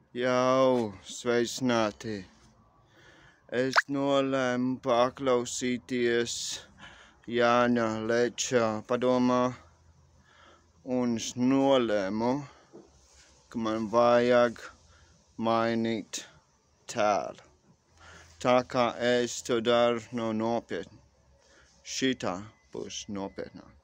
Jau sveicināti! Es nolēmu paklausīties Jāņa Leča padomā un es nolēmu, ka man vajag mainīt tēlu. Tā kā es to daru, nav nopietni. Šitā būs nopietnāk.